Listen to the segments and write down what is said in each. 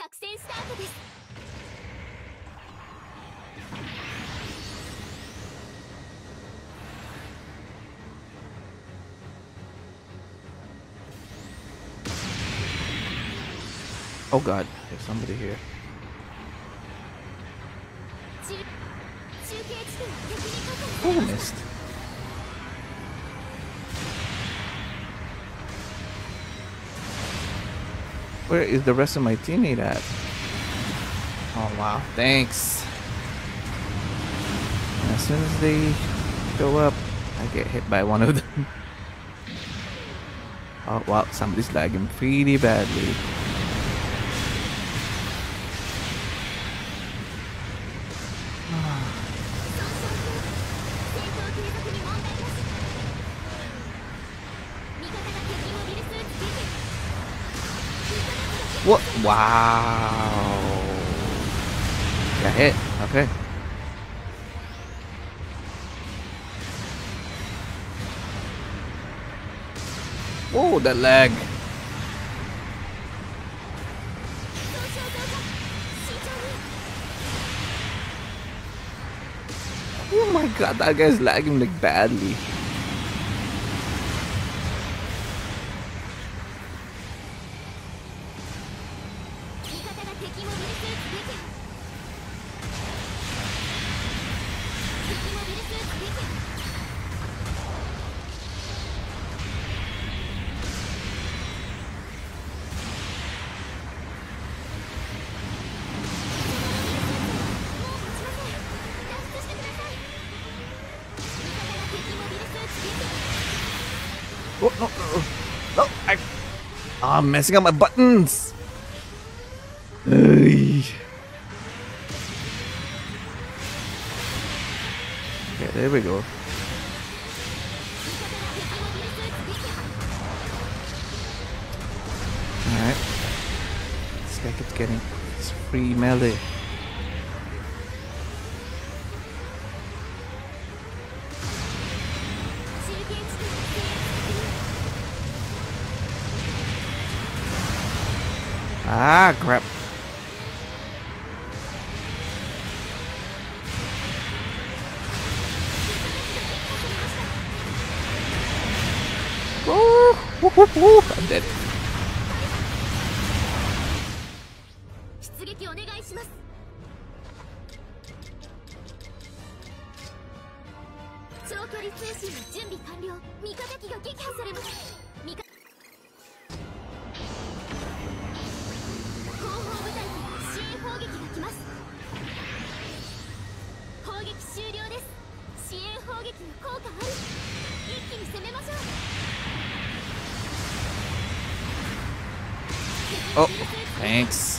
Oh god, there's somebody here. Oh, missed. Where is the rest of my teammate at? Oh wow, thanks. And as soon as they go up, I get hit by one of them. Oh wow, somebody's lagging pretty badly. What? Wow. Got hit. Okay. Whoa, that lag. Oh my god, that guy's lagging like badly. Oh, no, no, no, I'm messing up my buttons. Okay, there we go. Alright. This guy keeps getting his free melee. Ah, crap. I'm dead. Oh, thanks.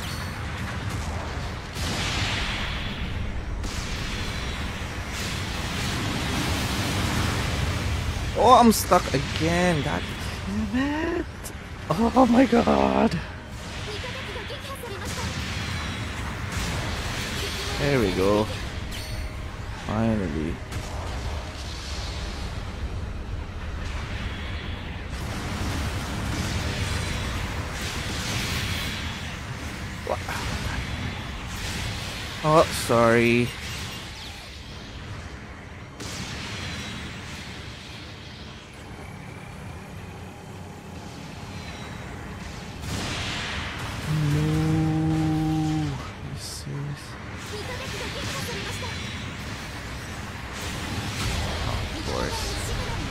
Oh, I'm stuck again. God damn it. Oh my god. There we go. Finally. Oh, sorry. No. Are you serious? Oh, of course.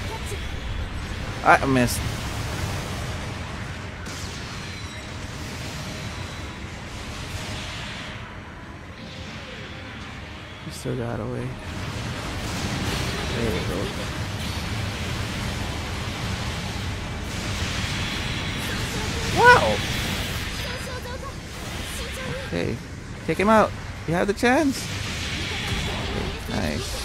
I missed. We still got away. There we go. Wow! Okay, take him out. You have the chance. Okay, nice.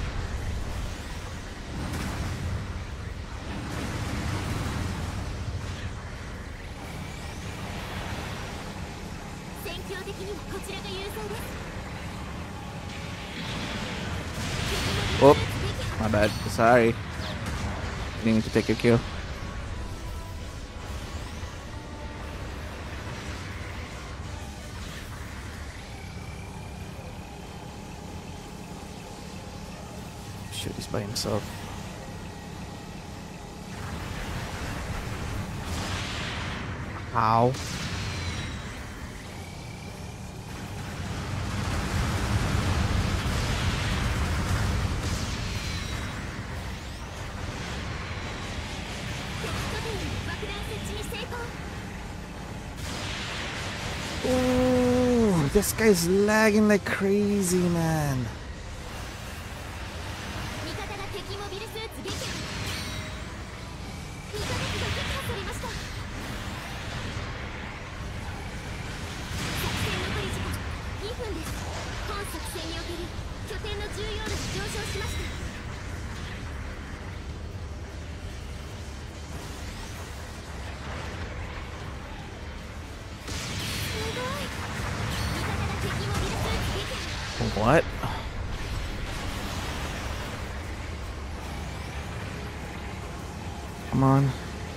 Oh, my bad. Sorry. Didn't need to take your kill. by himself. How? Oh, this guy's lagging like crazy, man. What? Come on.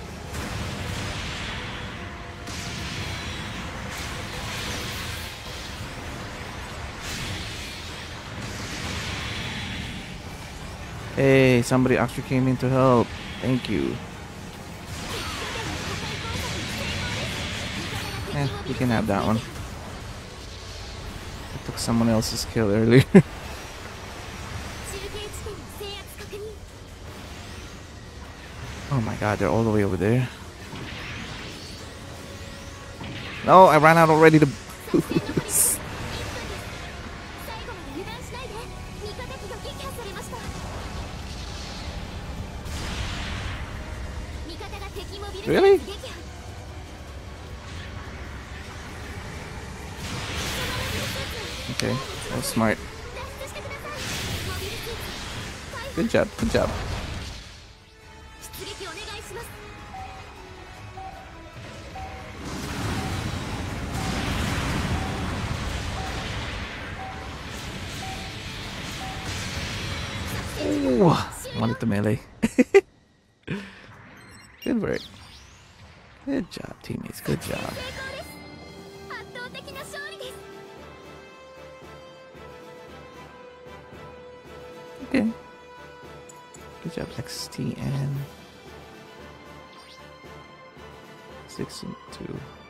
Hey, somebody actually came in to help. Thank you. You can have that one. I took someone else's kill earlier. Oh my god, they're all the way over there. No, I ran out already to boost. Really? Okay, that was smart. Good job, good job. Ooh, wanted the melee. Good work. Good job, teammates. Good job. Okay. Good job, XTN. 6 and 2.